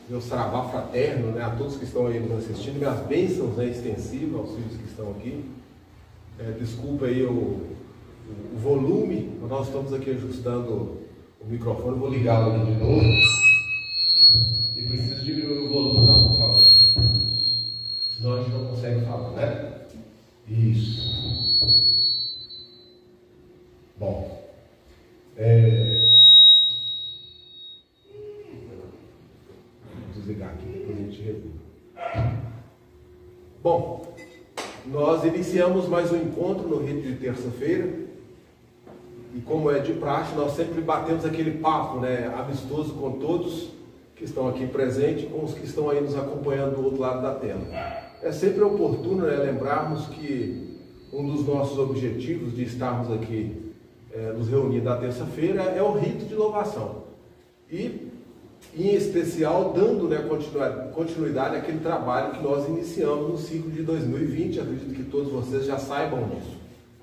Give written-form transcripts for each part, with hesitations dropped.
meu saravá fraterno, né, a todos que estão aí nos assistindo, minhas bênçãos, né, extensivas aos filhos que estão aqui. Desculpa aí o volume, nós estamos aqui ajustando o microfone, vou ligá-lo aqui de novo. E preciso diminuir o volume, tá, por favor? Senão a gente não consegue falar, né? Isso. Bom. Vou desligar aqui, depois a gente regula. Bom, nós iniciamos mais um encontro no rito de terça-feira. E como é de praxe, nós sempre batemos aquele papo, né, amistoso com todos que estão aqui presentes, com os que estão aí nos acompanhando do outro lado da tela. É sempre oportuno, né, lembrarmos que um dos nossos objetivos de estarmos aqui nos reunindo na terça-feira é o rito de louvação. E, em especial, dando, né, continuidade àquele trabalho que nós iniciamos no ciclo de 2020, acredito que todos vocês já saibam disso.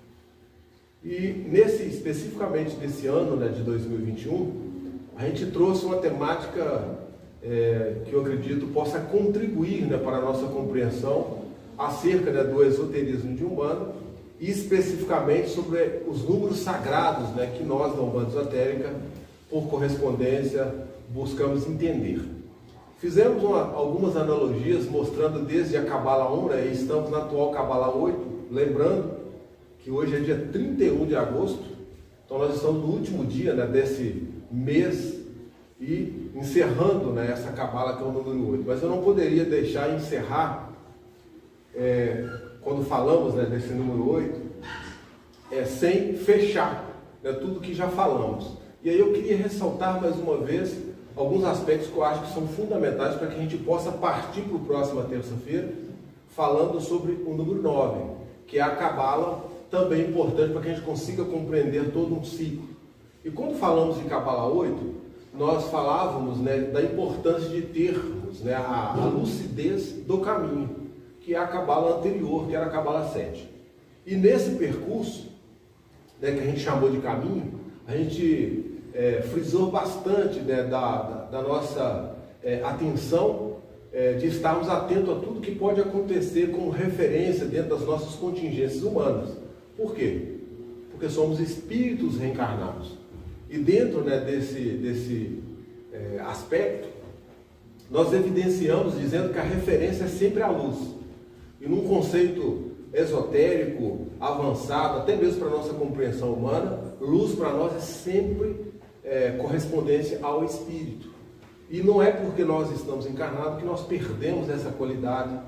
E especificamente nesse ano, né, de 2021, a gente trouxe uma temática que eu acredito possa contribuir, né, para a nossa compreensão acerca, né, do esoterismo de Umbanda e especificamente sobre os números sagrados, né, que nós da Umbanda Esotérica, por correspondência, buscamos entender. Fizemos algumas analogias mostrando desde a Cabala 1, né, e estamos na atual Cabala 8, lembrando que hoje é dia 31 de agosto, então nós estamos no último dia, né, desse mês e encerrando, né, essa cabala que é o número 8. Mas eu não poderia deixar encerrar, quando falamos, né, desse número 8, sem fechar, né, tudo que já falamos. E aí eu queria ressaltar mais uma vez alguns aspectos que eu acho que são fundamentais para que a gente possa partir para a próxima terça-feira falando sobre o número 9, que é a cabala também importante para que a gente consiga compreender todo um ciclo. E quando falamos de Cabala 8, nós falávamos, né, da importância de termos, né, a lucidez do caminho, que é a Cabala anterior, que era a Cabala 7. E nesse percurso, né, que a gente chamou de caminho, a gente frisou bastante, né, da nossa atenção, de estarmos atentos a tudo que pode acontecer como referência dentro das nossas contingências humanas. Por quê? Porque somos espíritos reencarnados. E dentro, né, desse aspecto, nós evidenciamos dizendo que a referência é sempre a luz. E num conceito esotérico, avançado, até mesmo para a nossa compreensão humana, luz para nós é sempre correspondência ao espírito. E não é porque nós estamos encarnados que nós perdemos essa qualidade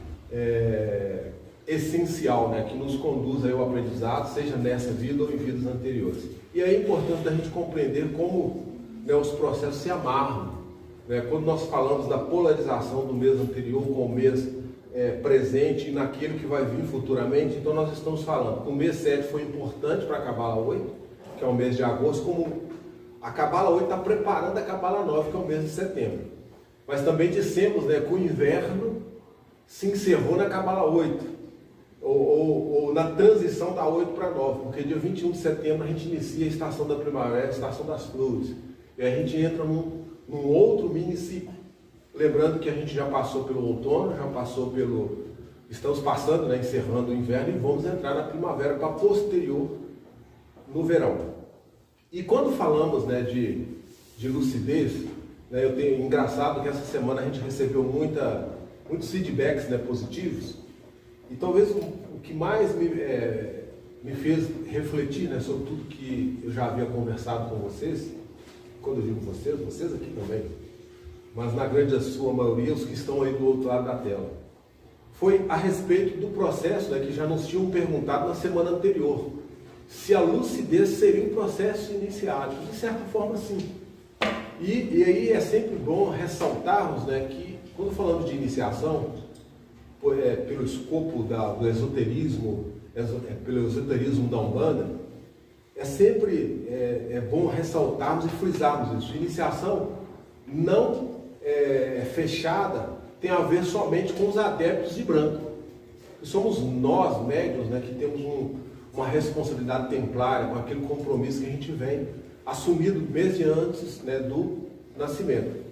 essencial, né, que nos conduz ao aprendizado, seja nessa vida ou em vidas anteriores. E é importante a gente compreender como, né, os processos se amarram, né, quando nós falamos da polarização do mês anterior com o mês presente e naquele que vai vir futuramente. Então nós estamos falando que o mês 7 foi importante para a Cabala 8, que é o mês de agosto, como a Cabala 8 está preparando a Cabala 9, que é o mês de setembro. Mas também dissemos, né, que o inverno se encerrou na Cabala 8, ou na transição da 8 para 9, porque dia 21 de setembro a gente inicia a estação da primavera, a estação das flores, e a gente entra num outro mini ciclo. Lembrando que a gente já passou pelo outono, estamos passando, né, encerrando o inverno, e vamos entrar na primavera para posterior no verão. E quando falamos, né, de lucidez, né, engraçado que essa semana a gente recebeu muitos feedbacks, né, positivos. E talvez o que mais me fez refletir, né, sobre tudo que eu já havia conversado com vocês, quando eu digo vocês aqui também, mas na grande sua maioria, os que estão aí do outro lado da tela, foi a respeito do processo, né, que já nos tinham perguntado na semana anterior, se a lucidez seria um processo iniciático. De certa forma, sim. E aí é sempre bom ressaltarmos, né, que quando falamos de iniciação, pelo escopo do esoterismo, pelo esoterismo da Umbanda, é sempre bom ressaltarmos e frisarmos isso. Iniciação não fechada tem a ver somente com os adeptos de branco. Somos nós, médiuns, né, que temos uma responsabilidade templária, com aquele compromisso que a gente vem assumido mês antes, né, do nascimento.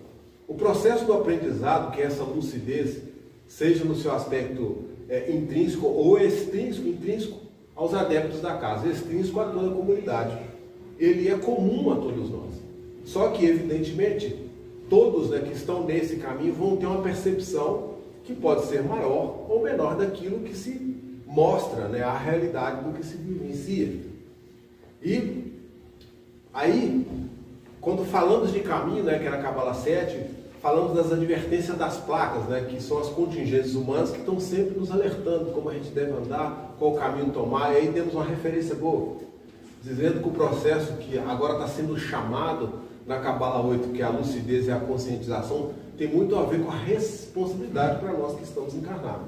O processo do aprendizado, que é essa lucidez, seja no seu aspecto intrínseco ou extrínseco, intrínseco aos adeptos da casa, extrínseco a toda a comunidade, ele é comum a todos nós. Só que, evidentemente, todos, né, que estão nesse caminho vão ter uma percepção que pode ser maior ou menor daquilo que se mostra, né, a realidade do que se vivencia. E aí, quando falamos de caminho, né, que era a Cabala 7, falamos das advertências das placas, né, que são as contingências humanas que estão sempre nos alertando como a gente deve andar, qual caminho tomar, e aí temos uma referência boa, dizendo que o processo que agora está sendo chamado na Cabala 8, que é a lucidez e a conscientização, tem muito a ver com a responsabilidade para nós que estamos encarnados.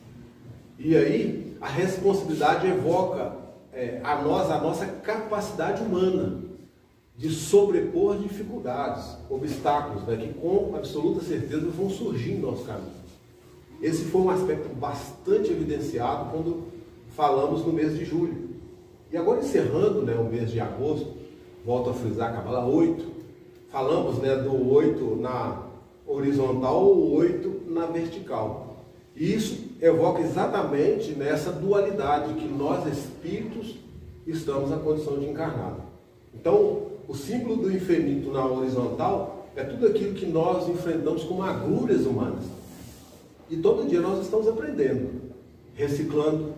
E aí, a responsabilidade evoca a nossa capacidade humana de sobrepor dificuldades, obstáculos, né, que com absoluta certeza vão surgir no nosso caminho. Esse foi um aspecto bastante evidenciado quando falamos no mês de julho. E agora, encerrando, né, o mês de agosto, volto a frisar a Cabala 8, falamos, né, do 8 na horizontal ou 8 na vertical. E isso evoca exatamente nessa dualidade que nós, espíritos, estamos na condição de encarnado. Então, o símbolo do infinito na horizontal é tudo aquilo que nós enfrentamos como agruras humanas. E todo dia nós estamos aprendendo, reciclando.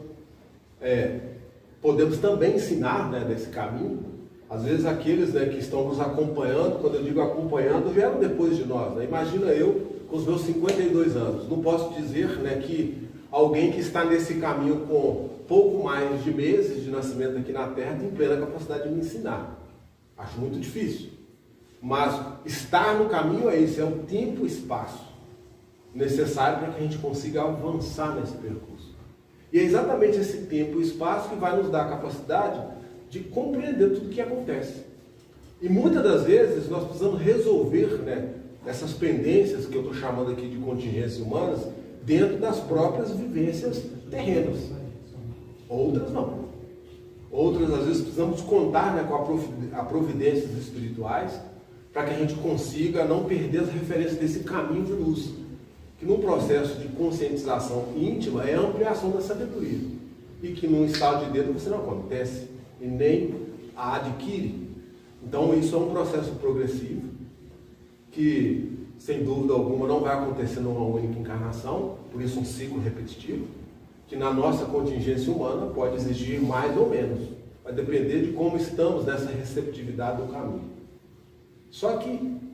Podemos também ensinar, né, desse caminho. Às vezes aqueles, né, que estão nos acompanhando, quando eu digo acompanhando, vieram depois de nós. Né? Imagina eu com os meus 52 anos. Não posso dizer, né, que alguém que está nesse caminho com pouco mais de meses de nascimento aqui na Terra tem plena capacidade de me ensinar. Acho muito difícil. Mas estar no caminho é isso, é o tempo e espaço necessário para que a gente consiga avançar nesse percurso. E é exatamente esse tempo e espaço que vai nos dar a capacidade de compreender tudo o que acontece. E muitas das vezes nós precisamos resolver, né, essas pendências que eu estou chamando aqui de contingências humanas dentro das próprias vivências terrenas. Outras não. Outras, às vezes, precisamos contar, né, com a providências espirituais para que a gente consiga não perder as referências desse caminho de luz, que num processo de conscientização íntima é a ampliação da sabedoria e que num estado de dedo você não acontece e nem a adquire. Então isso é um processo progressivo que, sem dúvida alguma, não vai acontecer numa única encarnação, por isso um ciclo repetitivo, que na nossa contingência humana pode exigir mais ou menos, vai depender de como estamos nessa receptividade do caminho. Só que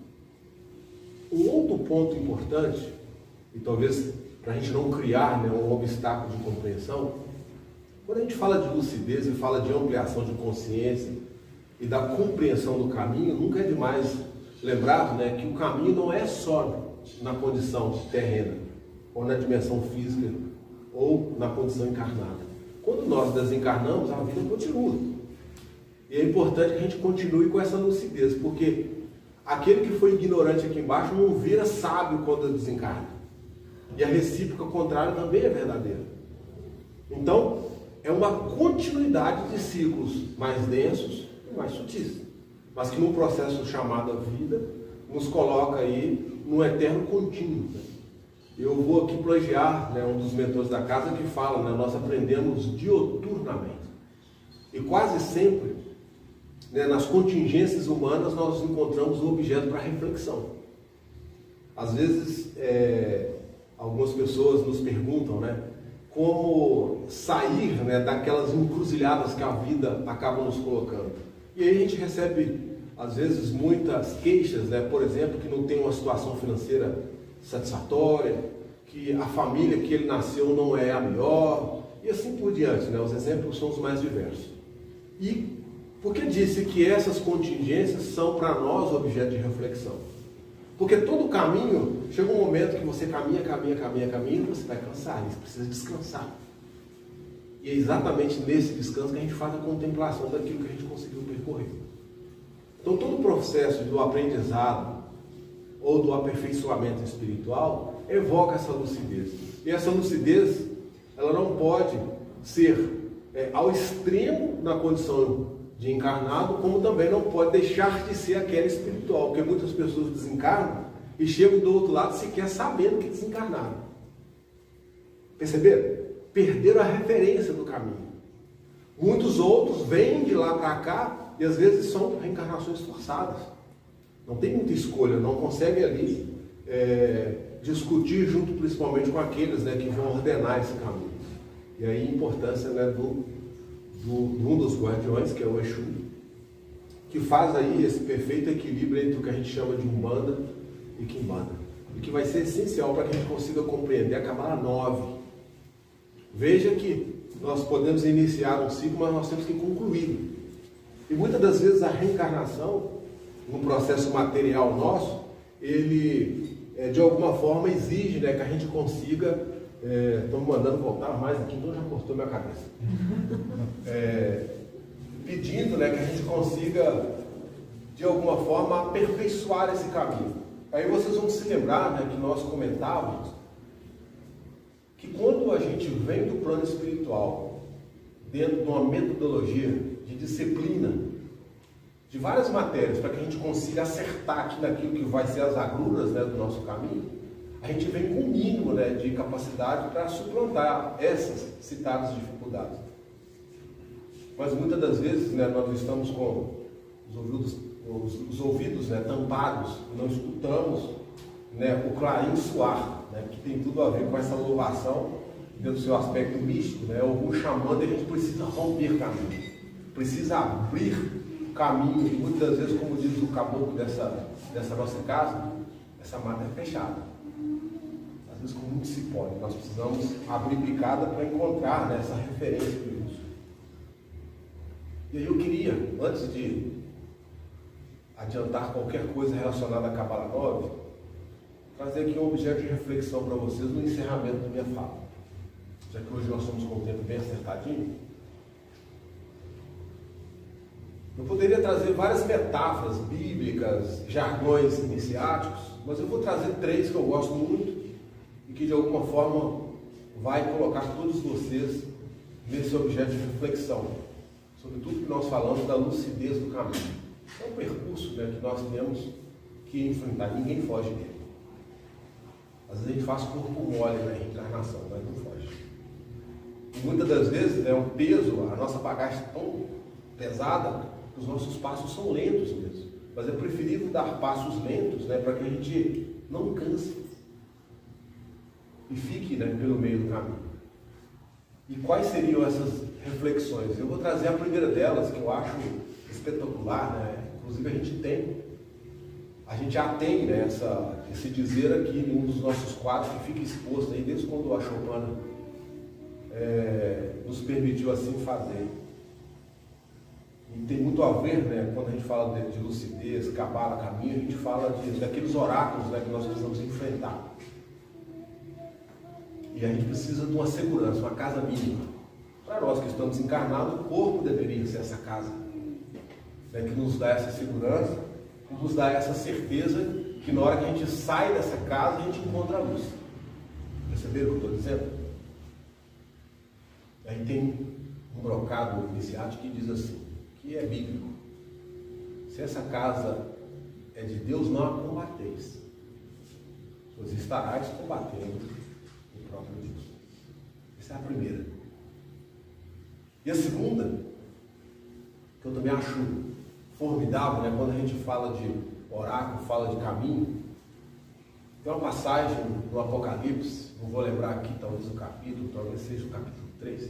um outro ponto importante, e talvez para a gente não criar, né, um obstáculo de compreensão, quando a gente fala de lucidez e fala de ampliação de consciência e da compreensão do caminho, nunca é demais lembrar, né, que o caminho não é só na condição terrena, ou na dimensão física, ou na condição encarnada. Quando nós desencarnamos, a vida continua. E é importante que a gente continue com essa lucidez, porque aquele que foi ignorante aqui embaixo não vira sábio quando desencarna. E a recíproca contrária também é verdadeira. Então, é uma continuidade de ciclos mais densos e mais sutis, mas que num processo chamado vida nos coloca aí num eterno contínuo. Eu vou aqui plagiar, né, um dos mentores da casa que fala, né, nós aprendemos dioturnamente. E quase sempre, né, nas contingências humanas, nós encontramos um objeto para reflexão. Às vezes, algumas pessoas nos perguntam, né, como sair, né, daquelas encruzilhadas que a vida acaba nos colocando. E aí a gente recebe, às vezes, muitas queixas, né, por exemplo, que não tem uma situação financeira satisfatória, que a família que ele nasceu não é a melhor, e assim por diante, né? Os exemplos são os mais diversos. E por que disse que essas contingências são para nós objeto de reflexão? Porque todo caminho, chega um momento que você caminha, e você vai cansar, você precisa descansar. E é exatamente nesse descanso que a gente faz a contemplação daquilo que a gente conseguiu percorrer. Então todo o processo do aprendizado ou do aperfeiçoamento espiritual evoca essa lucidez. E essa lucidez, ela não pode ser ao extremo na condição de encarnado, como também não pode deixar de ser aquela espiritual, porque muitas pessoas desencarnam e chegam do outro lado sequer sabendo que desencarnaram. Perceberam? Perderam a referência do caminho. Muitos outros vêm de lá para cá e às vezes são reencarnações forçadas. Não tem muita escolha, não conseguem ali discutir junto principalmente com aqueles, né, que vão ordenar esse caminho. E aí a importância, né, de um dos guardiões, que é o Exu, que faz aí esse perfeito equilíbrio entre o que a gente chama de Umbanda e Quimbanda, e que vai ser essencial para que a gente consiga compreender a Cabala 9. Veja que nós podemos iniciar um ciclo, mas nós temos que concluí-lo. E muitas das vezes a reencarnação, no processo material nosso, ele de alguma forma exige, né, que a gente consiga, estão me mandando voltar mais aqui, então já cortou minha cabeça, pedindo, né, que a gente consiga de alguma forma aperfeiçoar esse caminho. Aí vocês vão se lembrar, né, que nós comentávamos que quando a gente vem do plano espiritual dentro de uma metodologia de disciplina de várias matérias, para que a gente consiga acertar aqui naquilo que vai ser as agruras, né, do nosso caminho, a gente vem com o mínimo, né, de capacidade para suplantar essas citadas dificuldades. Mas muitas das vezes, né, nós estamos com os ouvidos, né, tampados, não escutamos, né, o clarim soar, né, que tem tudo a ver com essa louvação dentro do seu aspecto místico, né, algum chamando, e a gente precisa romper caminho, precisa abrir caminho, e muitas das vezes, como diz o caboclo dessa nossa casa, essa mata é fechada. Às vezes com muito cipó, nós precisamos abrir picada para encontrar, né, essa referência do uso. E aí eu queria, antes de adiantar qualquer coisa relacionada à Cabala 9, trazer aqui um objeto de reflexão para vocês no encerramento da minha fala. Já que hoje nós estamos com o tempo bem acertadinho, eu poderia trazer várias metáforas bíblicas, jargões iniciáticos, mas eu vou trazer 3 que eu gosto muito e que de alguma forma vai colocar todos vocês nesse objeto de reflexão, sobre tudo que nós falamos da lucidez do caminho. É um percurso, né, que nós temos que enfrentar, ninguém foge dele. Às vezes a gente faz corpo mole na reencarnação, mas não foge. E muitas das vezes, né, o peso, a nossa bagagem é tão pesada, os nossos passos são lentos mesmo, mas é preferível dar passos lentos, né, para que a gente não canse e fique, né, pelo meio do caminho. E quais seriam essas reflexões? Eu vou trazer a primeira delas, que eu acho espetacular, né? Inclusive a gente já tem, né, esse dizer aqui em um dos nossos quadros que fica exposto aí desde quando a Chopin nos permitiu assim fazer. E tem muito a ver, né, quando a gente fala de lucidez, cabala, caminho, a gente fala daqueles oráculos, né, que nós precisamos enfrentar. E a gente precisa de uma segurança, uma casa mínima. Para nós que estamos encarnados, o corpo deveria ser essa casa, né, que nos dá essa segurança, que nos dá essa certeza que na hora que a gente sai dessa casa, a gente encontra a luz. Perceberam o que eu estou dizendo? Aí tem um brocado iniciático que diz assim, que é bíblico: se essa casa é de Deus, não a combateis, pois estarás combatendo o próprio Deus. Essa é a primeira. E a segunda, que eu também acho formidável, né, quando a gente fala de oráculo, fala de caminho, tem uma passagem no Apocalipse, não vou lembrar aqui talvez o capítulo, talvez seja o capítulo 3,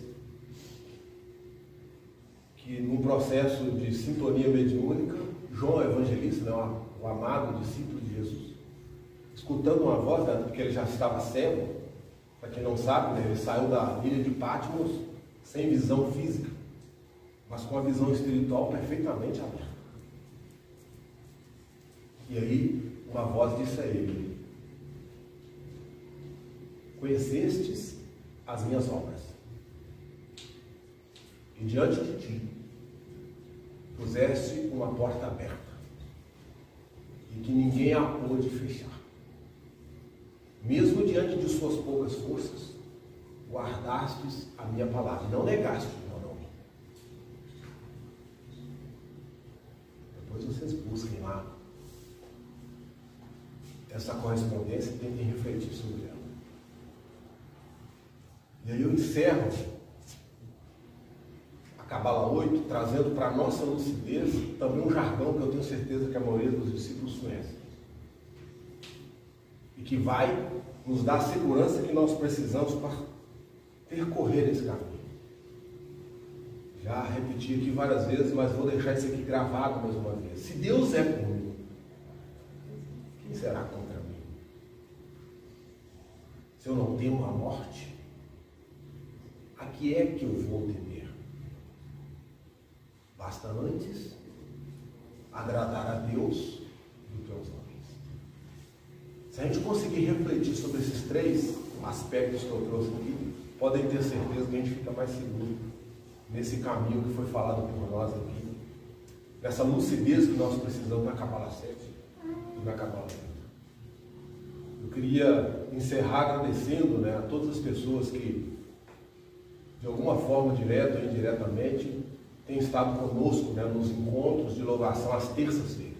que num processo de sintonia mediúnica, João Evangelista, né, o amado discípulo de Jesus, escutando uma voz, né, porque ele já estava cego, para quem não sabe, né, ele saiu da ilha de Patmos sem visão física, mas com a visão espiritual perfeitamente aberta. E aí uma voz disse a ele: conhecestes as minhas obras, e diante de ti puseste uma porta aberta, e que ninguém a pôde fechar. Mesmo diante de suas poucas forças, guardastes a minha palavra, não negaste o meu nome. Depois vocês busquem lá essa correspondência e tentem refletir sobre ela. E aí eu encerro a Cabala 8, trazendo para a nossa lucidez também um jargão que eu tenho certeza que a maioria dos discípulos conhece. E que vai nos dar a segurança que nós precisamos para percorrer esse caminho. Já repeti aqui várias vezes, mas vou deixar isso aqui gravado mais uma vez. Se Deus é comigo, quem será contra mim? Se eu não temo a morte, a que é que eu vou temer? Basta antes agradar a Deus do que aos homens. Se a gente conseguir refletir sobre esses três aspectos que eu trouxe aqui, podem ter certeza que a gente fica mais seguro nesse caminho que foi falado por nós aqui, nessa lucidez que nós precisamos na Cabala 7 e na Cabala 8. Eu queria encerrar agradecendo, né, a todas as pessoas que, de alguma forma, direta ou indiretamente, têm estado conosco, né, nos encontros de louvação às terças-feiras.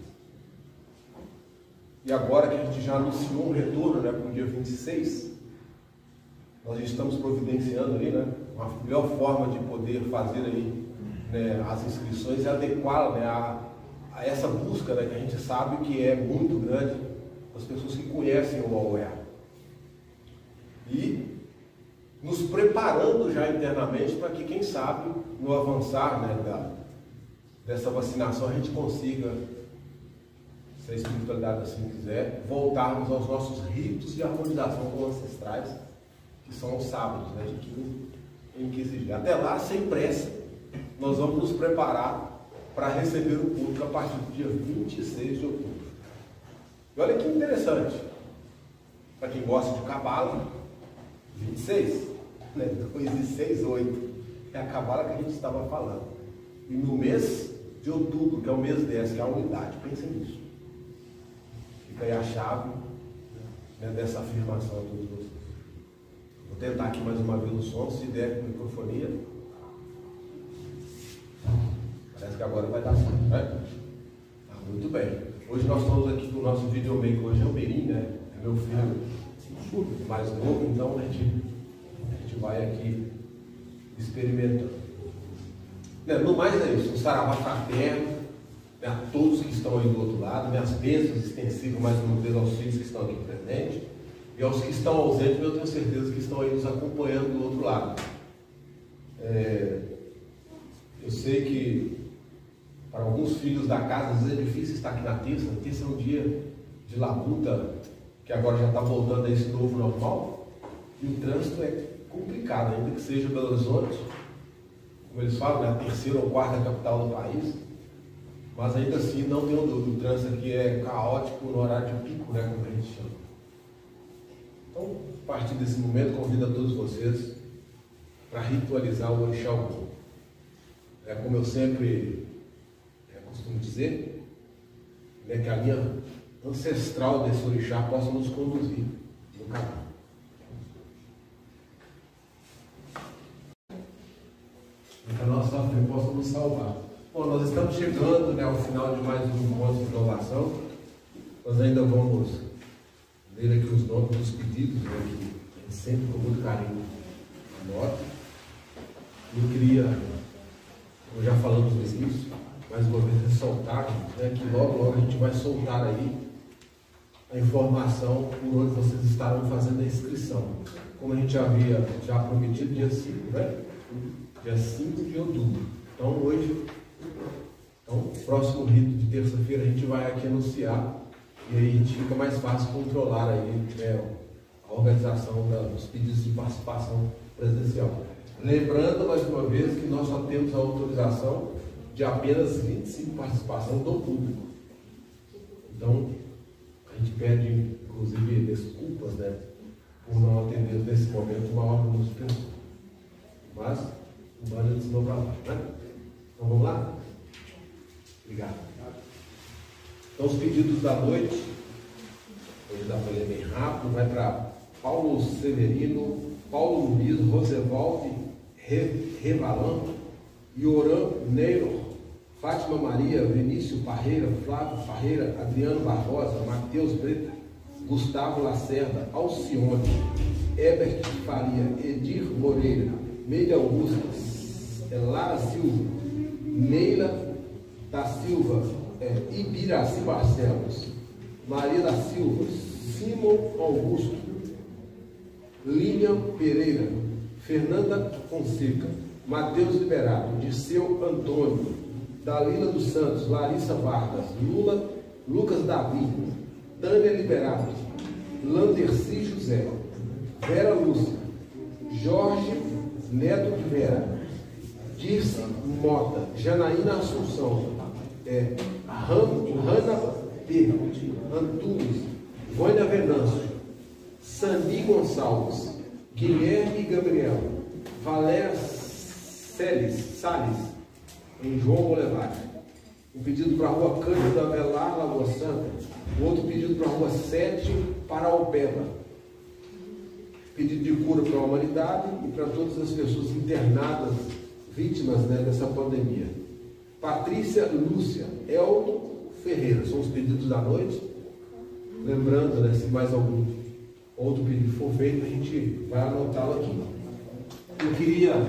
E agora que a gente já anunciou um retorno, né, para o dia 26, nós estamos providenciando ali, né, uma melhor forma de poder fazer aí, né, as inscrições e adequá-la, né, a essa busca, né, que a gente sabe que é muito grande das pessoas que conhecem o AOEA. E nos preparando já internamente para que, quem sabe, no avançar, né, dessa vacinação, a gente consiga, se a espiritualidade assim quiser, voltarmos aos nossos ritos de harmonização com ancestrais, que são os sábados, né, de 15 em 15 dias. Até lá, sem pressa, nós vamos nos preparar para receber o público a partir do dia 26 de outubro. E olha que interessante, para quem gosta de cabala, 26, né, 2 e 6, 8, é a cabala que a gente estava falando. E no mês de outubro, que é o mês 10, que é a unidade, pensem nisso. Fica aí a chave, né, dessa afirmação a todos vocês. Vou tentar aqui mais uma vez o som, se der com microfonia. Parece que agora vai dar certo, né? Ah, muito bem. Hoje nós estamos aqui com o nosso videomaker, hoje é o Berim, né? É meu filho mais novo, então a gente vai aqui experimentando. Né? No mais é isso, um saravá fraterno, né, a todos que estão aí do outro lado, minhas bênçãos extensivas mais uma vez aos filhos que estão aqui presentes. E aos que estão ausentes, eu tenho certeza que estão aí nos acompanhando do outro lado. Eu sei que para alguns filhos da casa, às vezes é difícil estar aqui na terça. A terça é um dia de labuta, que agora já está voltando a esse novo normal. E o trânsito é complicado, ainda que seja Belo Horizonte, como eles falam, né, a terceira ou quarta capital do país. Mas ainda assim, não tem dúvida, o trânsito aqui é caótico no horário de pico, né, como a gente chama. Então, a partir desse momento, convido a todos vocês para ritualizar o Orixá Ogum. Como eu sempre costumo dizer, né, que a linha ancestral desse Orixá possa nos conduzir no caminho. Que a nossa fé possa nos salvar. Bom, nós estamos chegando, né, ao final de mais um encontro de inovação. Nós ainda vamos ler aqui os nomes dos pedidos, né, que a gente sempre com muito carinho anota. Eu queria, como já falamos no início, mais uma vez ressaltar, né, que logo a gente vai soltar aí a informação por onde vocês estarão fazendo a inscrição. Como a gente já havia prometido, dia 5, né? Dia 5 de outubro. Então, próximo rito de terça-feira a gente vai aqui anunciar. E aí a gente fica mais fácil controlar aí, né, a organização dos pedidos de participação presencial. Lembrando mais uma vez que nós só temos a autorização de apenas 25 participação do público. Então, a gente pede, inclusive, desculpas, né, por não atender nesse momento uma ordem de suspensão. Mas o banner ensinou para lá, né? Então vamos lá? Obrigado. Então, os pedidos da noite, hoje dá para ler bem rápido, vai para Paulo Severino, Paulo Luiz, Rosevalde Revalan, Ioran Neiro, Fátima Maria, Vinícius Parreira, Flávio Parreira, Adriano Barbosa, Matheus Breta, Gustavo Lacerda, Alcione, Herbert Faria, Edir Moreira, Meire Augusta, Lara Silva, Neila da Silva, Ibiraci Barcelos, Maria da Silva, Simon Augusto, Lilian Pereira, Fernanda Fonseca, Matheus Liberato, Dirceu Antônio, Dalila dos Santos, Larissa Vargas, Lucas Davi, Tânia Liberato, Landerci José, Vera Lúcia, Jorge Neto de Vera, Dirce Mota, Janaína Assunção, Hanna P. Antunes, Vânia Venâncio, Sandi Gonçalves, Guilherme Gabriel, Valéria Salles, em João Boulevard. Um pedido para a rua Cândido Avelar, Lagoa Santa. O outro pedido para a rua 7, Paraopeba. Pedido de cura para a humanidade e para todas as pessoas internadas, vítimas, né, dessa pandemia. Patrícia Lúcia, Elton Ferreira, são os pedidos da noite. Lembrando, né, se mais algum outro pedido for feito, a gente vai anotá-lo aqui. Eu queria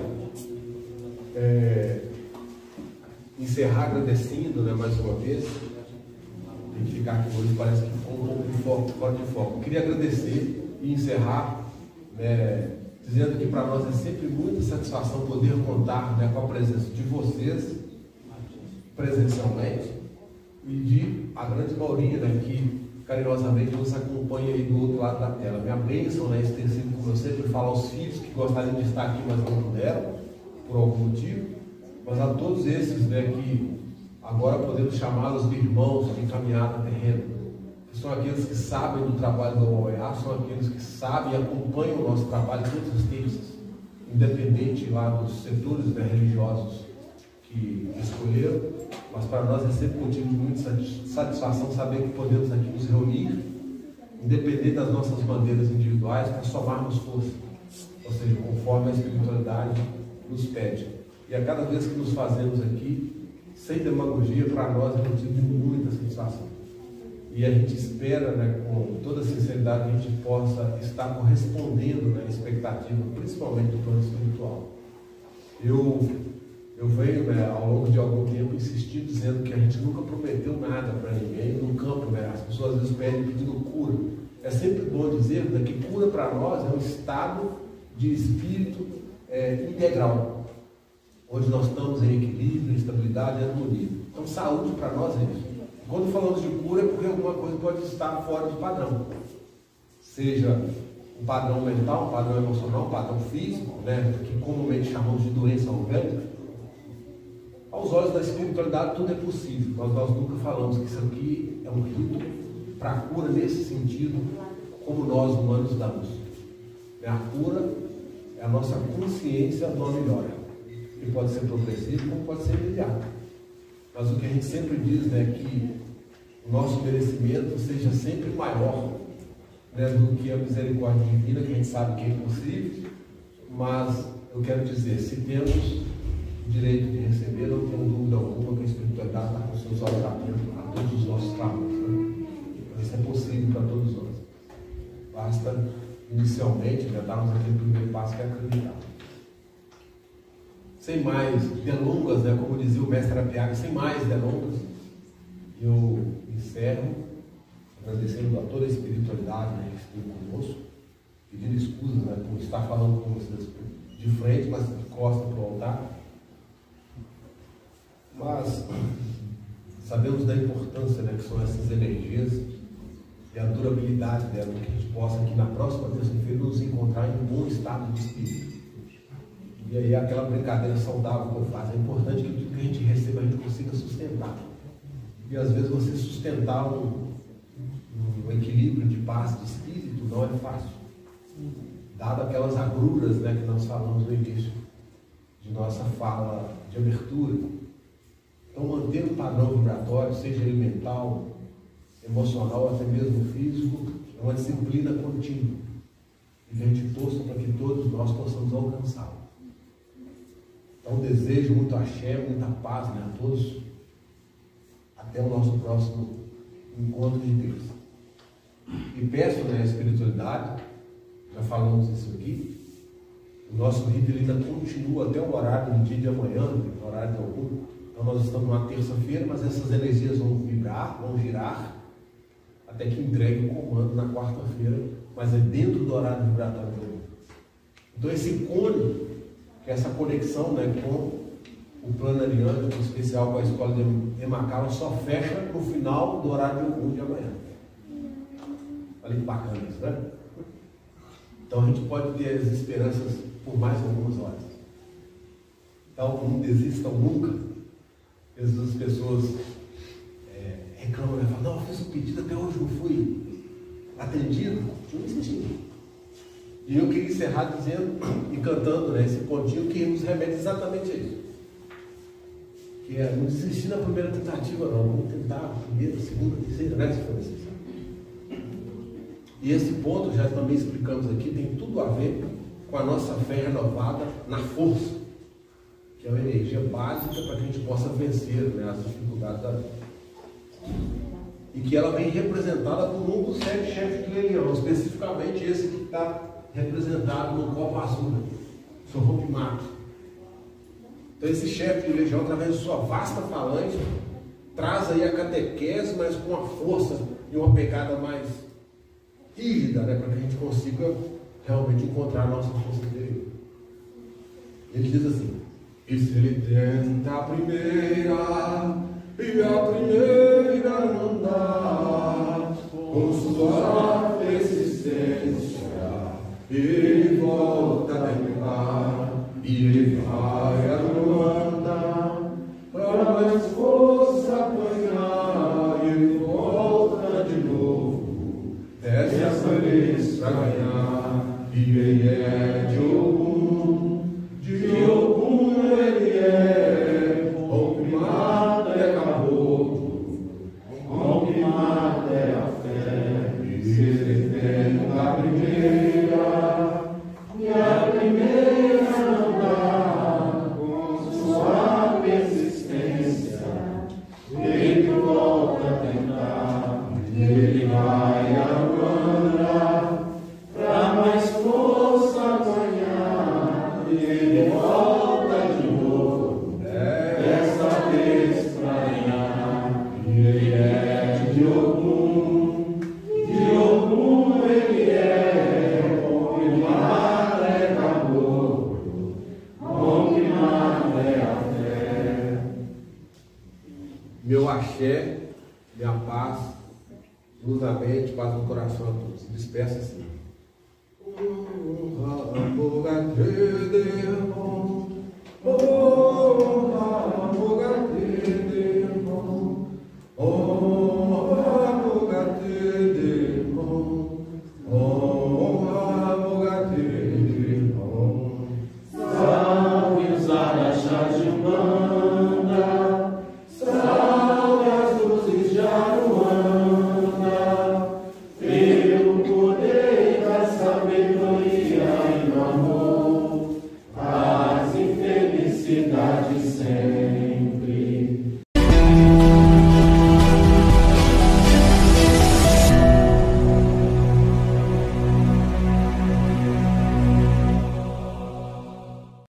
encerrar agradecendo, né, mais uma vez. Tem que ficar aqui hoje, parece que ficou um pouco de foco, fora de foco. Eu queria agradecer e encerrar, né, dizendo que para nós é sempre muita satisfação poder contar, né, com a presença de vocês presencialmente e de a grande maioria, né, que carinhosamente nos acompanha aí do outro lado da tela. Minha bênção, né, extensiva, como eu sempre falo aos filhos que gostariam de estar aqui, mas não puderam, por algum motivo, mas a todos esses, né, que agora podemos chamá-los de irmãos de caminhada terrena, que são aqueles que sabem do trabalho do OEA, são aqueles que sabem e acompanham o nosso trabalho todas as terças, independente lá dos setores, né, religiosos que escolheram, mas para nós é sempre motivo de muita satisfação saber que podemos aqui nos reunir, independente das nossas bandeiras individuais, para somarmos força, ou seja, conforme a espiritualidade nos pede. E a cada vez que nos fazemos aqui, sem demagogia, para nós é motivo de muita satisfação. E a gente espera, né, com toda sinceridade, que a gente possa estar correspondendo, né, à expectativa, principalmente do plano espiritual. Eu venho, né, ao longo de algum tempo insistindo, dizendo que a gente nunca prometeu nada para ninguém no campo, né? As pessoas às vezes pedem pedindo cura. É sempre bom dizer, né, que cura para nós é um estado de espírito integral, onde nós estamos em equilíbrio, estabilidade e harmonia. Então, saúde para nós é isso. Quando falamos de cura é porque alguma coisa pode estar fora de padrão, seja um padrão mental, um padrão emocional, um padrão físico, né, que comumente chamamos de doença orgânica. Aos olhos da espiritualidade tudo é possível, mas nós nunca falamos que isso aqui é um rito para a cura nesse sentido, como nós humanos damos. A cura é a nossa consciência numa melhora, que pode ser progressiva como pode ser imediata. Mas o que a gente sempre diz, né, é que o nosso merecimento seja sempre maior, né, do que a misericórdia divina, que a gente sabe que é impossível, mas eu quero dizer, se temos o direito de receber, não tenho dúvida alguma que a espiritualidade está com seus olhos atentos a todos os nossos trabalhos. Né? Isso é possível para todos nós. Basta, inicialmente, já darmos aquele primeiro passo que é acreditar. Sem mais delongas, né, como dizia o mestre Apiaga, sem mais delongas, eu encerro agradecendo a toda a espiritualidade, né, que esteve conosco, pedindo escusas, né, por estar falando com vocês de frente, mas de costas para o altar. Mas sabemos da importância, né, que são essas energias e a durabilidade dela, que a gente possa aqui na próxima terça-feira nos encontrar em um bom estado de espírito. E aí aquela brincadeira saudável que eu faço, é importante que tudo que a gente receba a gente consiga sustentar. E às vezes você sustentar um equilíbrio de paz de espírito não é fácil, dado aquelas agruras, né, que nós falamos no início de nossa fala de abertura. Então manter um padrão vibratório, seja ele mental, emocional ou até mesmo físico, é uma disciplina contínua e que a gente torça para que todos nós possamos alcançá-lo. Então desejo muito axé, muita paz, né, a todos. Até o nosso próximo encontro de Deus. e peço, né, a espiritualidade, já falamos isso aqui, o nosso rito ainda continua até o horário do dia de amanhã, horário de algum. Então nós estamos numa terça-feira, mas essas energias vão vibrar, vão girar, até que entregue o comando na quarta-feira, mas é dentro do horário vibratório do mundo. Então esse cone, que é essa conexão, né, com o plano ariano, em especial com a escola de Emacaron, só fecha no final do horário de algum de amanhã. Olha que bacana isso, né? Então a gente pode ter as esperanças por mais algumas horas. Então não desistam nunca. Às vezes as pessoas reclamam, né? Falam, não, eu fiz um pedido, até hoje não fui atendido. Eu não insisti. E eu queria encerrar dizendo e cantando, né, esse pontinho que nos remete exatamente a isso. Que é não desistir na primeira tentativa, não. Vamos tentar a primeira, a segunda, a terceira, né? Se for necessário. E esse ponto, já também explicamos aqui, tem tudo a ver com a nossa fé renovada na força, que é uma energia básica para que a gente possa vencer, né, as dificuldades da vida. E que ela vem representada por um dos 7 chefes de legião, especificamente esse que está representado no copo azul, né? Seu Rompimato. Então esse chefe de legião, através de sua vasta falange, traz aí a catequese, mas com uma força e uma pegada mais rígida, né, para que a gente consiga realmente encontrar a nossa força interior. Ele diz assim: e se ele tenta a primeira, e a primeira não dá, com sua persistência, ele volta a tentar, e ele vai aguardar, para mais força apanhar, e ele volta de novo. Dessa vez para ganhar, e ele é de Ogum ele é, Rompimato é caboclo, Rompimato é a fé, e se ele tem a primeira, e a primeira não dá, com sua persistência, ele volta a tentar, e ele vai aguardar, para mais força ganhar, e ele volta de novo, dessa vez para ganhar, e ele é de Ogum ele é, Rompimato é caboclo, Rompimato é a fé. Meu axé, minha paz, luz na mente, paz no coração a todos. Se despeça assim. Oh,